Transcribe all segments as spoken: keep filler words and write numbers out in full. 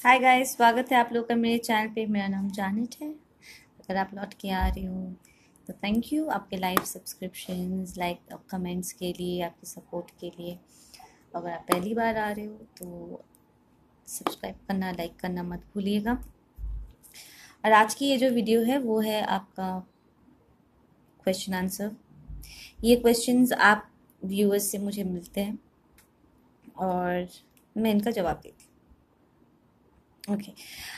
Hi guys, स्वागत है आप लोग का मेरे चैनल पे। मेरा नाम जानिट है। अगर आप लौट के आ रहे हो तो थैंक यू आपके लाइव सब्सक्रिप्शंस, लाइक कमेंट्स के लिए, आपके सपोर्ट के लिए। अगर आप पहली बार आ रहे हो तो सब्सक्राइब करना, लाइक करना मत भूलिएगा। और आज की ये जो वीडियो है वो है आपका क्वेश्चन आंसर। ये क्वेश्चंस आप व्यूअर्स से मुझे मिलते हैं और मैं इनका जवाब देती हूँ। ओके,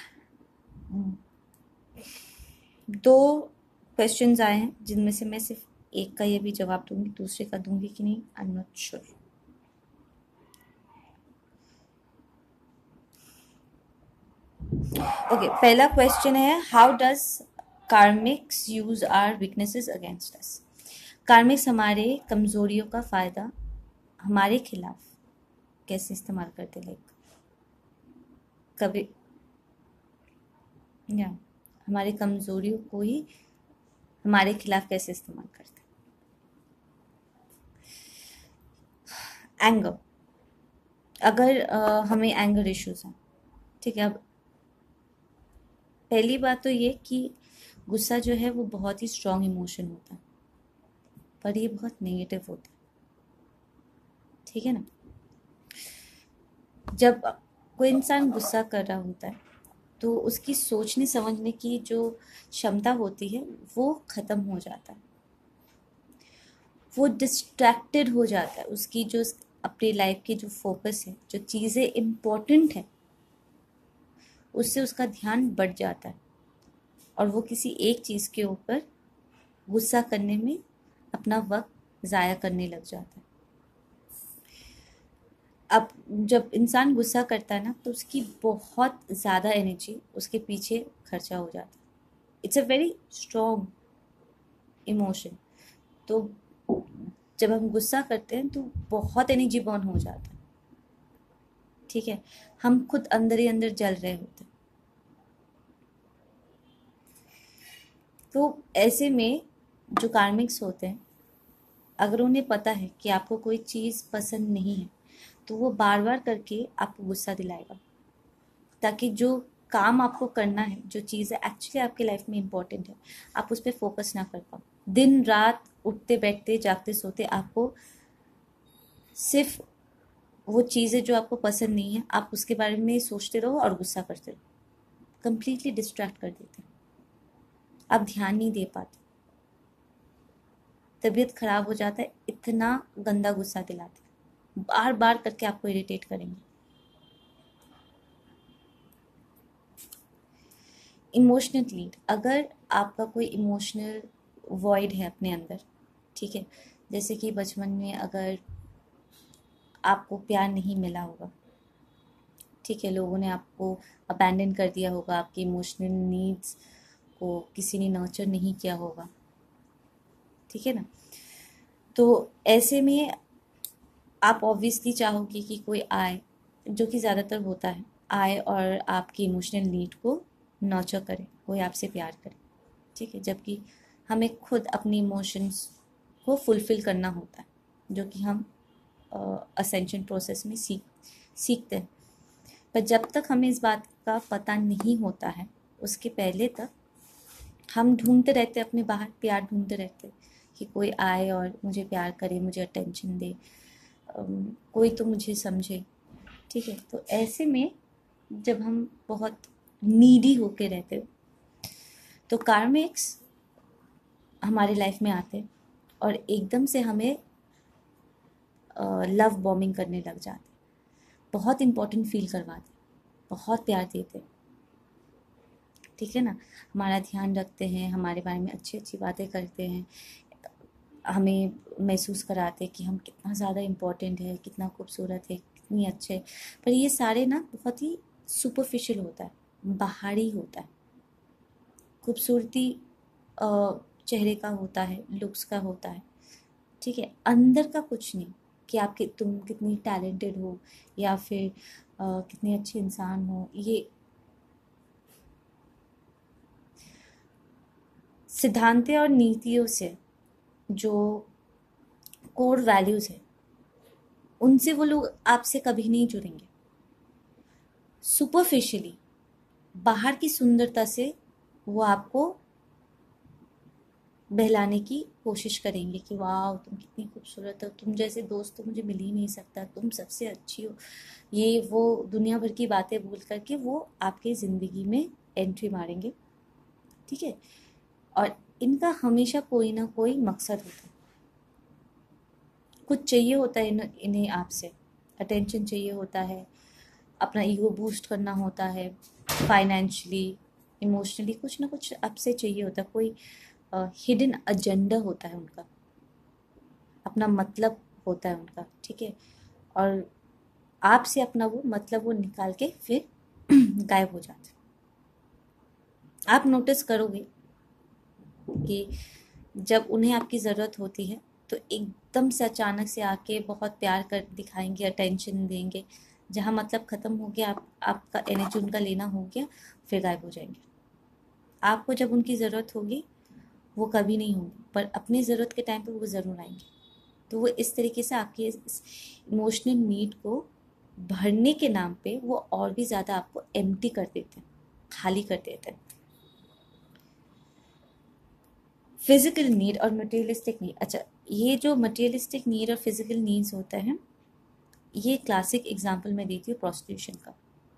दो क्वेश्चंस आए हैं जिनमें से मैं सिर्फ एक का ये भी जवाब दूंगी, दूसरे का दूंगी कि नहीं I am not sure. Okay, पहला क्वेश्चन है, how does karmics use our weaknesses against us. Karmics हमारे कमजोरियों का फायदा हमारे खिलाफ कैसे इस्तेमाल करते, लाइक कभी या हमारे कमजोरियों को ही हमारे खिलाफ कैसे इस्तेमाल करते। एंगर, अगर uh, हमें एंगर इश्यूज हैं, ठीक है। अब पहली बात तो ये कि गुस्सा जो है वो बहुत ही स्ट्रॉन्ग इमोशन होता है, पर ये बहुत नेगेटिव होता है, ठीक है ना। जब कोई इंसान गुस्सा कर रहा होता है तो उसकी सोचने समझने की जो क्षमता होती है वो ख़त्म हो जाता है, वो डिस्ट्रैक्टेड हो जाता है। उसकी जो अपनी लाइफ की जो फोकस है, जो चीज़ें इम्पोर्टेंट है, उससे उसका ध्यान बढ़ जाता है और वो किसी एक चीज़ के ऊपर गुस्सा करने में अपना वक्त ज़ाया करने लग जाता है। अब जब इंसान गुस्सा करता है ना तो उसकी बहुत ज़्यादा एनर्जी उसके पीछे खर्चा हो जाता है। It's a very strong emotion. तो जब हम गुस्सा करते हैं तो बहुत एनर्जी बर्न हो जाता है, ठीक है। हम खुद अंदर ही अंदर जल रहे होते हैं। तो ऐसे में जो कार्मिक्स होते हैं, अगर उन्हें पता है कि आपको कोई चीज़ पसंद नहीं है तो वो बार बार करके आपको गुस्सा दिलाएगा, ताकि जो काम आपको करना है, जो चीज़ें एक्चुअली आपके लाइफ में इम्पोर्टेंट है, आप उस पर फोकस ना कर पाओ। दिन रात उठते बैठते जागते सोते आपको सिर्फ वो चीज़ें जो आपको पसंद नहीं है, आप उसके बारे में सोचते रहो और गुस्सा करते रहो। कंप्लीटली डिस्ट्रैक्ट कर देते हैं, आप ध्यान नहीं दे पाते, तबीयत खराब हो जाता है। इतना गंदा गुस्सा दिलाते हैं, बार बार करके आपको इरिटेट करेंगे। इमोशनल नीड, अगर आपका कोई इमोशनल वॉइड है अपने अंदर, ठीक है, जैसे कि बचपन में अगर आपको प्यार नहीं मिला होगा, ठीक है, लोगों ने आपको अबैंडन कर दिया होगा, आपकी इमोशनल नीड्स को किसी ने नर्चर नहीं किया होगा, ठीक है ना। तो ऐसे में आप ऑब्वियसली चाहोगे कि कोई आए, जो कि ज़्यादातर होता है, आए और आपकी इमोशनल नीड को नर्चर करे, कोई आपसे प्यार करे, ठीक है। जबकि हमें खुद अपनी इमोशंस को फुलफ़िल करना होता है, जो कि हम असेंशन प्रोसेस में सीख सीखते हैं। पर जब तक हमें इस बात का पता नहीं होता है, उसके पहले तक हम ढूंढते रहते अपने बाहर, प्यार ढूंढते रहते कि कोई आए और मुझे प्यार करे, मुझे अटेंशन दे, कोई तो मुझे समझे, ठीक है। तो ऐसे में जब हम बहुत नीडी होके रहते तो कार्मिक्स हमारे लाइफ में आते और एकदम से हमें लव बॉम्बिंग करने लग जाते, बहुत इम्पोर्टेंट फील करवाते, बहुत प्यार देते, ठीक है ना। हमारा ध्यान रखते हैं, हमारे बारे में अच्छी अच्छी बातें करते हैं, हमें महसूस कराते कि हम कितना ज़्यादा इम्पोर्टेंट है, कितना खूबसूरत है, कितनी अच्छे। पर ये सारे ना बहुत ही सुपरफिशियल होता है, बाहरी होता है। खूबसूरती चेहरे का होता है, लुक्स का होता है, ठीक है, अंदर का कुछ नहीं कि आप कि तुम कितनी टैलेंटेड हो या फिर आ, कितने अच्छे इंसान हो। ये सिद्धांतें और नीतियों से, जो कोर वैल्यूज़ है, उनसे वो लोग आपसे कभी नहीं जुड़ेंगे। सुपरफिशियली बाहर की सुंदरता से वो आपको बहलाने की कोशिश करेंगे कि वाह तुम कितनी खूबसूरत हो, तुम जैसे दोस्त तो मुझे मिल ही नहीं सकता, तुम सबसे अच्छी हो, ये वो दुनिया भर की बातें बोल करके वो आपके ज़िंदगी में एंट्री मारेंगे। ठीक है, और इनका हमेशा कोई ना कोई मकसद होता है, कुछ चाहिए होता है इन, इन्हें आपसे अटेंशन चाहिए होता है, अपना ईगो बूस्ट करना होता है, फाइनेंशियली इमोशनली कुछ ना कुछ आपसे चाहिए होता है, कोई हिडन एजेंडा होता है उनका, अपना मतलब होता है उनका। ठीक है, और आपसे अपना वो मतलब वो निकाल के फिर गायब हो जाते हैं। आप नोटिस करोगे कि जब उन्हें आपकी ज़रूरत होती है तो एकदम से अचानक से आके बहुत प्यार कर दिखाएंगे, अटेंशन देंगे, जहाँ मतलब ख़त्म हो गया, आप आपका एनर्जी उनका लेना हो गया, फिर गायब हो जाएंगे। आपको जब उनकी ज़रूरत होगी वो कभी नहीं होंगी, पर अपनी ज़रूरत के टाइम पे वो ज़रूर आएंगे। तो वो इस तरीके से आपकी इमोशनल नीड को भरने के नाम पे वो और भी ज़्यादा आपको एम्प्टी कर देते हैं, खाली कर देते हैं। फिजिकल नीड और मटेरियलिस्टिक नीड, अच्छा ये जो मटेरियलिस्टिक नीड और फिजिकल नीड्स होता है, ये क्लासिक एग्जांपल मैं देती हूँ प्रोस्टिट्यूशन का।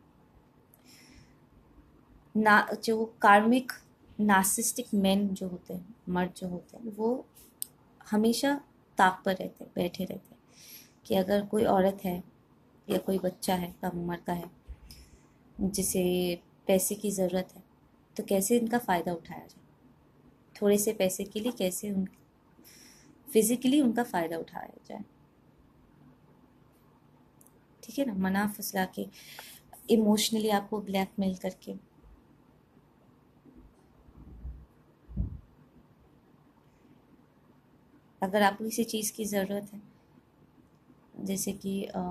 ना जो कार्मिक नार्सिसिस्टिक मेन जो होते हैं, मर्द जो होते हैं, वो हमेशा ताक पर रहते हैं, बैठे रहते हैं कि अगर कोई औरत है या कोई बच्चा है कम उम्र का है जिसे पैसे की ज़रूरत है, तो कैसे इनका फ़ायदा उठाया जाए, थोड़े से पैसे के लिए कैसे उन फिजिकली उनका फ़ायदा उठाया जाए। ठीक है ना, मना फुसला के, इमोशनली आपको ब्लैकमेल करके। अगर आपको किसी चीज़ की ज़रूरत है, जैसे कि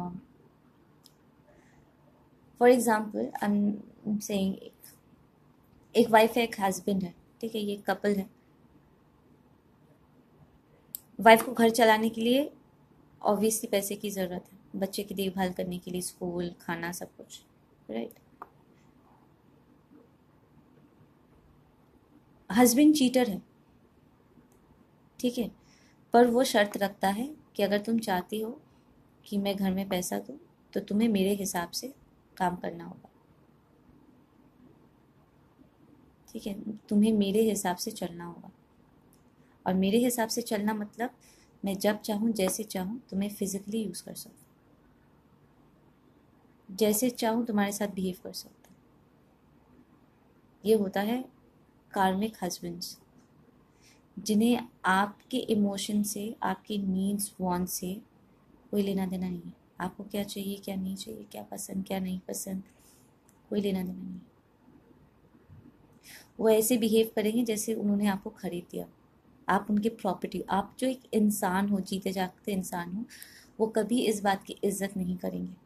for example I am saying, एक वाइफ है एक हस्बैंड है, ठीक है, ये कपल है। वाइफ को घर चलाने के लिए ऑब्वियसली पैसे की ज़रूरत है, बच्चे की देखभाल करने के लिए, स्कूल, खाना, सब कुछ, राइट। हस्बैंड चीटर है, ठीक है, पर वो शर्त रखता है कि अगर तुम चाहती हो कि मैं घर में पैसा दूँ तो तुम्हें मेरे हिसाब से काम करना होगा। ठीक है, तुम्हें मेरे हिसाब से चलना होगा, और मेरे हिसाब से चलना मतलब मैं जब चाहूँ जैसे चाहूँ तुम्हें फिजिकली यूज़ कर सकता हूँ, जैसे चाहूँ तुम्हारे साथ बिहेव कर सकता हूँ। ये होता है कार्मिक हस्बैंड्स, जिन्हें आपके इमोशन से, आपकी नीड्स वांट से कोई लेना देना नहीं है। आपको क्या चाहिए क्या नहीं चाहिए, क्या पसंद क्या नहीं पसंद, कोई लेना देना नहीं। वो ऐसे बिहेव करेंगे जैसे उन्होंने आपको खरीद दिया, आप उनकी प्रॉपर्टी। आप जो एक इंसान हो, जीते जागते इंसान हो, वो कभी इस बात की इज्जत नहीं करेंगे।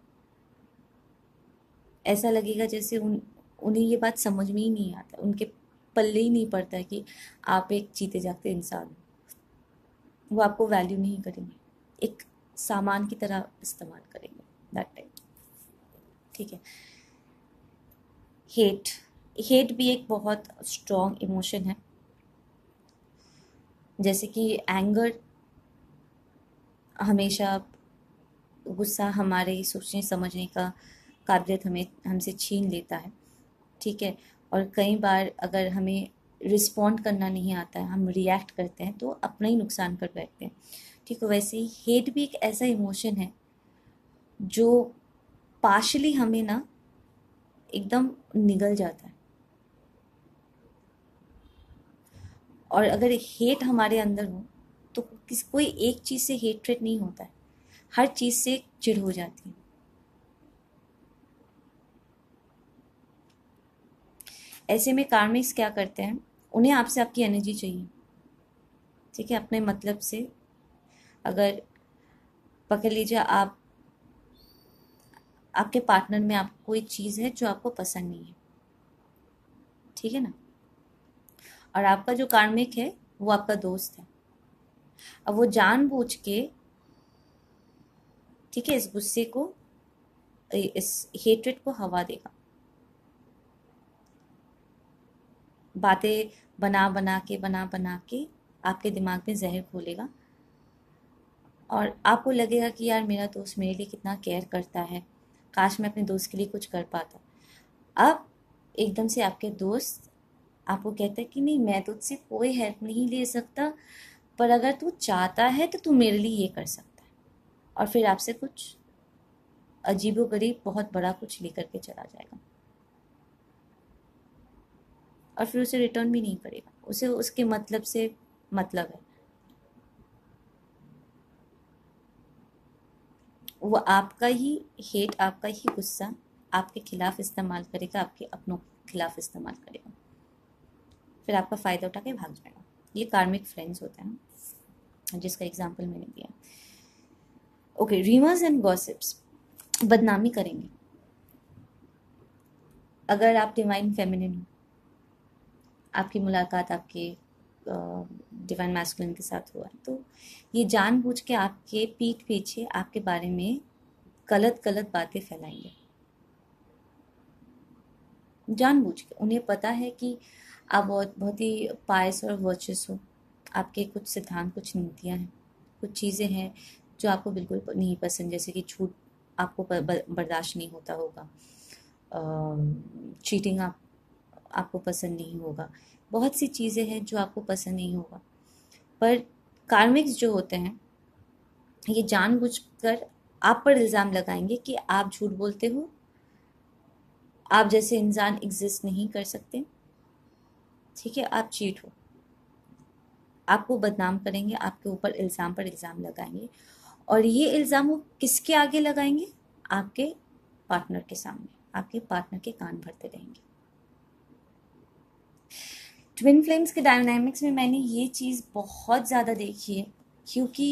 ऐसा लगेगा जैसे उन उन्हें ये बात समझ में ही नहीं आता, उनके पल्ले ही नहीं पड़ता है कि आप एक जीते जागते इंसान हो। वो आपको वैल्यू नहीं करेंगे, एक सामान की तरह इस्तेमाल करेंगे, दैट टाइप। ठीक है, हेट हेट भी एक बहुत स्ट्रॉन्ग इमोशन है। जैसे कि एंगर, हमेशा गुस्सा हमारे सोचने समझने का काबिलियत हमें हमसे छीन लेता है। ठीक है, और कई बार अगर हमें रिस्पॉन्ड करना नहीं आता है, हम रिएक्ट करते हैं तो अपना ही नुकसान कर बैठते हैं। ठीक है, वैसे ही हेट भी एक ऐसा इमोशन है जो पार्शली हमें ना एकदम निगल जाता है। और अगर हेट हमारे अंदर हो तो किस कोई एक चीज़ से हेट्रेट नहीं होता है, हर चीज़ से चिढ़ हो जाती है। ऐसे में कार्मिक्स क्या करते हैं, उन्हें आपसे आपकी एनर्जी चाहिए। ठीक है, अपने मतलब से, अगर पकड़ लीजिए आप, आपके पार्टनर में आपको कोई चीज़ है जो आपको पसंद नहीं है, ठीक है ना, और आपका जो कार्मिक है वो आपका दोस्त है। अब वो जानबूझ के, ठीक है, इस गुस्से को, इस हेट्रेट को हवा देगा, बातें बना बना के बना बना के आपके दिमाग में जहर घोलेगा और आपको लगेगा कि यार मेरा दोस्त मेरे लिए कितना केयर करता है, काश मैं अपने दोस्त के लिए कुछ कर पाता। अब एकदम से आपके दोस्त आपको कहता है कि नहीं, मैं तुझसे कोई हेल्प नहीं ले सकता, पर अगर तू चाहता है तो तू मेरे लिए ये कर सकता है, और फिर आपसे कुछ अजीबोगरीब बहुत बड़ा कुछ लेकर के चला जाएगा और फिर उसे रिटर्न भी नहीं करेगा। उसे उसके मतलब से मतलब है, वो आपका ही हेट, आपका ही गुस्सा आपके खिलाफ इस्तेमाल करेगा, आपके अपनों के खिलाफ इस्तेमाल करेगा, फिर आपका फ़ायदा उठा के भाग जाएगा। ये कार्मिक फ्रेंड्स होते हैं जिसका एग्जाम्पल मैंने दिया। ओके, रीमर्स एंड गॉसिप्स बदनामी करेंगे। अगर आप डिवाइन फेमिनिन हो, आपकी मुलाकात आपके डिवाइन मैस्कुलिन के साथ हुआ, तो ये जानबूझ के आपके पीठ पीछे आपके बारे में गलत गलत बातें फैलाएंगे, जानबूझ के। उन्हें पता है कि आप बहुत बहुत ही पायस और वर्चस हो, आपके कुछ सिद्धांत, कुछ नीतियाँ हैं, कुछ चीज़ें हैं जो आपको बिल्कुल नहीं पसंद, जैसे कि झूठ आपको बर्दाश्त नहीं होता होगा, चीटिंग आप आपको पसंद नहीं होगा, बहुत सी चीज़ें हैं जो आपको पसंद नहीं होगा। पर कार्मिक्स जो होते हैं ये जानबूझकर आप पर इल्ज़ाम लगाएंगे कि आप झूठ बोलते हो, आप जैसे इंसान एग्जिस्ट नहीं कर सकते, ठीक है, आप चीट हो। आपको बदनाम करेंगे, आपके ऊपर इल्ज़ाम पर इल्ज़ाम लगाएंगे, और ये इल्ज़ाम वो किसके आगे लगाएंगे? आपके पार्टनर के सामने, आपके पार्टनर के कान भरते रहेंगे। ट्विन फ्लेम्स के डायनामिक्स में मैंने ये चीज़ बहुत ज़्यादा देखी है, क्योंकि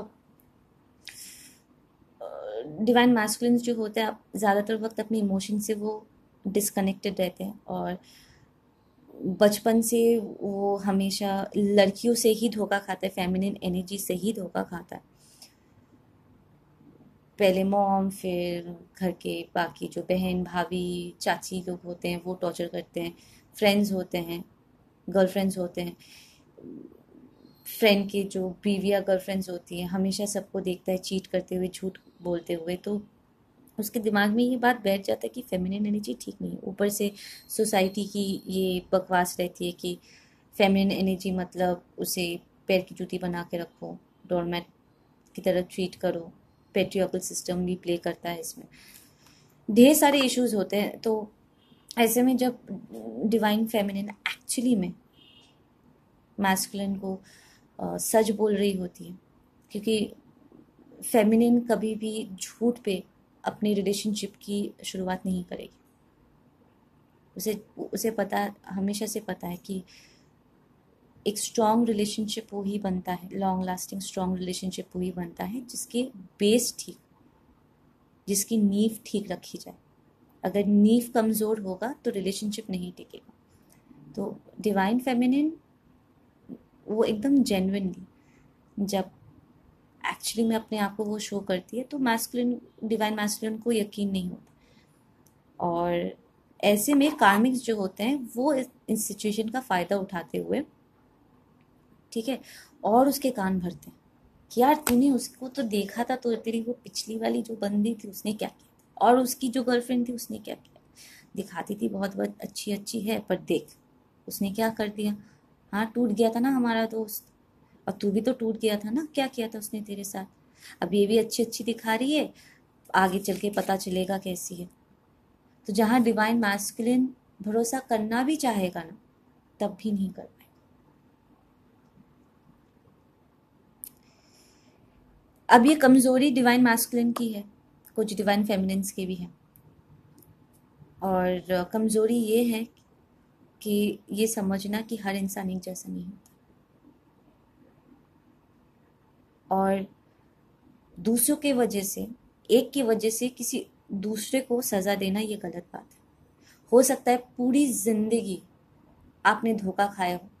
डिवाइन मैस्कुलिन जो होते हैं, आप ज़्यादातर वक्त अपने इमोशन से वो डिस्कनेक्टेड रहते हैं, और बचपन से वो हमेशा लड़कियों से ही धोखा खाता है, फेमिनिन एनर्जी से ही धोखा खाता है। पहले मॉम, फिर घर के बाकी जो बहन भाभी चाची लोग होते हैं वो टॉर्चर करते हैं, फ्रेंड्स होते हैं, गर्लफ्रेंड्स होते हैं, फ्रेंड की जो बीवियाँ गर्लफ्रेंड्स होती हैं, हमेशा सबको देखता है चीट करते हुए, झूठ बोलते हुए, तो उसके दिमाग में ये बात बैठ जाता है कि फेमिनिन एनर्जी ठीक नहीं है। ऊपर से सोसाइटी की ये बकवास रहती है कि फेमिनिन एनर्जी मतलब उसे पैर की जूती बना के रखो, डोरमैट की तरह ट्रीट करो, पेट्रियार्कल सिस्टम भी प्ले करता है इसमें, ढेर सारे इश्यूज होते हैं। तो ऐसे में जब डिवाइन फेमिनिन एक्चुअली में मैस्कुलिन को आ, सच बोल रही होती है, क्योंकि फेमिनिन कभी भी झूठ पे अपनी रिलेशनशिप की शुरुआत नहीं करेगी। उसे उसे पता, हमेशा से पता है कि एक स्ट्रॉन्ग रिलेशनशिप वो ही बनता है, लॉन्ग लास्टिंग स्ट्रॉन्ग रिलेशनशिप वो ही बनता है जिसके बेस ठीक, जिसकी नींव ठीक रखी जाए। अगर नींव कमज़ोर होगा तो रिलेशनशिप नहीं टिकेगा। तो डिवाइन फेमिनिन वो एकदम जेन्युइनली जब एक्चुअली में अपने आप को वो शो करती है, तो मैस्कुलिन, डिवाइन मैस्कुलिन को यकीन नहीं होता, और ऐसे में कार्मिक्स जो होते हैं वो इस सिचुएशन का फ़ायदा उठाते हुए, ठीक है, और उसके कान भरते हैं कि यार तूने उसको तो देखा था, तो तेरी वो पिछली वाली जो बंदी थी उसने क्या किया, और उसकी जो गर्लफ्रेंड थी उसने क्या किया, दिखाती थी बहुत बहुत अच्छी अच्छी है, पर देख उसने क्या कर दिया। हाँ, टूट गया था ना हमारा दोस्त, और तू भी तो टूट गया था ना, क्या किया था उसने तेरे साथ। अब ये भी अच्छी अच्छी दिखा रही है, आगे चल के पता चलेगा कैसी है। तो जहाँ डिवाइन मैस्कुलिन भरोसा करना भी चाहेगा ना, तब भी नहीं कर पाएगा। अब ये कमज़ोरी डिवाइन मैस्कुलिन की है, कुछ डिवाइन फेमिनिन्स की भी है, और कमज़ोरी ये है कि ये समझना कि हर इंसान एक जैसा नहीं होता, और दूसरों के वजह से, एक की वजह से किसी दूसरे को सज़ा देना ये गलत बात है। हो सकता है पूरी ज़िंदगी आपने धोखा खाया हो,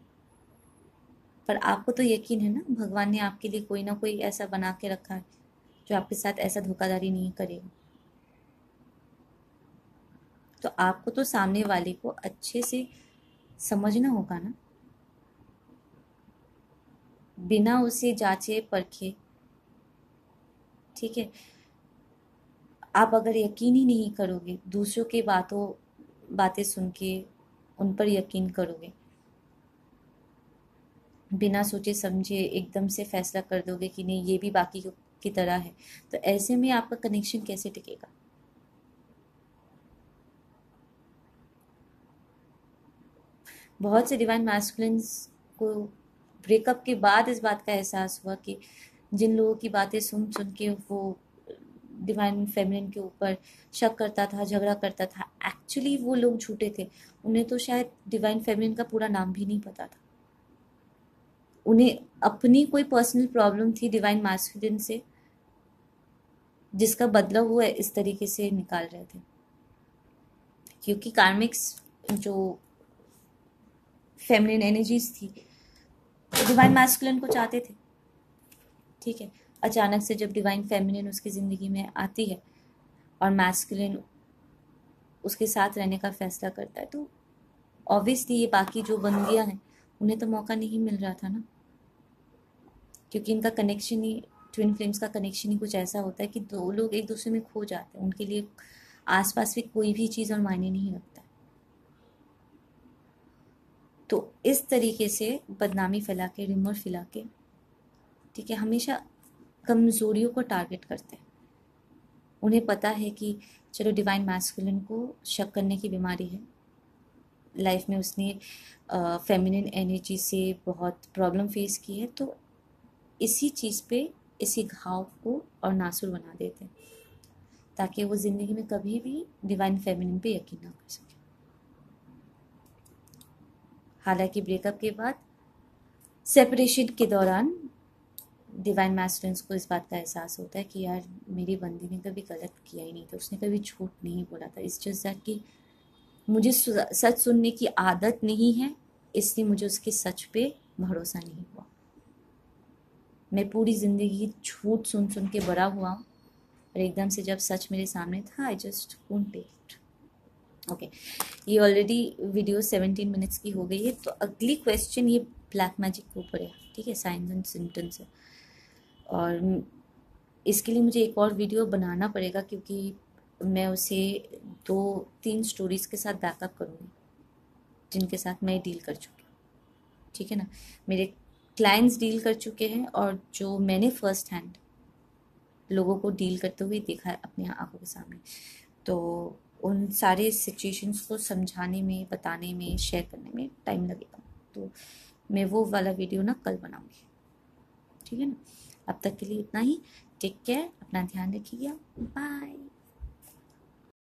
पर आपको तो यकीन है ना भगवान ने आपके लिए कोई ना कोई ऐसा बना के रखा है जो आपके साथ ऐसा धोखाधड़ी नहीं करेगा। तो आपको तो सामने वाले को अच्छे से समझना होगा ना, बिना उसे जांचे परखे। ठीक है, आप अगर यकीन ही नहीं करोगे, दूसरों की बातों बातें सुन के उन पर यकीन करोगे, बिना सोचे समझे एकदम से फैसला कर दोगे कि नहीं ये भी बाकी की तरह है, तो ऐसे में आपका कनेक्शन कैसे टिकेगा? बहुत से डिवाइन मैस्कुलिन्स को ब्रेकअप के बाद इस बात का एहसास हुआ कि जिन लोगों की बातें सुन सुन के वो डिवाइन फेमिनिन के ऊपर शक करता था, झगड़ा करता था, एक्चुअली वो लोग झूठे थे। उन्हें तो शायद डिवाइन फेमिनिन का पूरा नाम भी नहीं पता था। उन्हें अपनी कोई पर्सनल प्रॉब्लम थी डिवाइन मैस्कुलिन से, जिसका बदला वो इस तरीके से निकाल रहे थे। क्योंकि कार्मिक्स जो फेमिनिन एनर्जीज थी डिवाइन मैस्कुलिन को चाहते थे। ठीक है, अचानक से जब डिवाइन फेमिनिन उसकी ज़िंदगी में आती है और मैस्कुलिन उसके साथ रहने का फैसला करता है, तो ऑब्वियसली ये बाकी जो बंदियां हैं उन्हें तो मौका नहीं मिल रहा था ना, क्योंकि इनका कनेक्शन ही, ट्विन फ्लेम्स का कनेक्शन ही कुछ ऐसा होता है कि दो लोग एक दूसरे में खो जाते हैं, उनके लिए आसपास भी कोई भी चीज़ और मायने नहीं रखता। तो इस तरीके से बदनामी फैला के, रिमोर फैला के, ठीक है, हमेशा कमज़ोरियों को टारगेट करते हैं। उन्हें पता है कि चलो डिवाइन मैस्कुलिन को शक करने की बीमारी है, लाइफ में उसने फेमिनिन एनर्जी से बहुत प्रॉब्लम फेस की है, तो इसी चीज़ पे, इसी घाव को और नासुर बना देते हैं ताकि वो ज़िंदगी में कभी भी डिवाइन फेमिनिन पे यकीन ना कर सके। हालांकि ब्रेकअप के बाद, सेपरेशन के दौरान डिवाइन मैस्कुलिन्स को इस बात का एहसास होता है कि यार मेरी बंदी ने कभी गलत किया ही नहीं था, उसने कभी झूठ नहीं बोला था, इस जस्ट दैट कि मुझे सच सुनने की आदत नहीं है, इसलिए मुझे उसके सच पे भरोसा नहीं हुआ। मैं पूरी ज़िंदगी झूठ सुन सुन के बड़ा हुआ और एकदम से जब सच मेरे सामने था, I just couldn't take it. Okay, ये ऑलरेडी वीडियो सेवनटीन मिनट्स की हो गई है, तो अगली क्वेश्चन ये ब्लैक मैजिक के ऊपर है। ठीक है, साइंस एंड सिम्टम्स है, और इसके लिए मुझे एक और वीडियो बनाना पड़ेगा क्योंकि मैं उसे दो तीन स्टोरीज़ के साथ बैकअप करूँगी जिनके साथ मैं डील कर चुकी हूँ। ठीक है ना, मेरे क्लाइंट्स डील कर चुके हैं और जो मैंने फर्स्ट हैंड लोगों को डील करते हुए देखा है अपनी आंखों के सामने, तो उन सारे सिचुएशंस को समझाने में, बताने में, शेयर करने में टाइम लगेगा। तो मैं वो वाला वीडियो ना कल बनाऊँगी। ठीक है ना, अब तक के लिए इतना ही। टेक केयर, अपना ध्यान रखिएगा, बाय।